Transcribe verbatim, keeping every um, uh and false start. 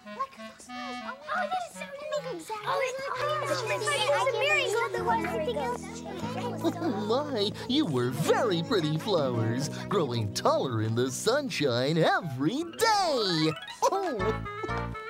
My, you were very pretty flowers, growing taller in the sunshine every day. Oh.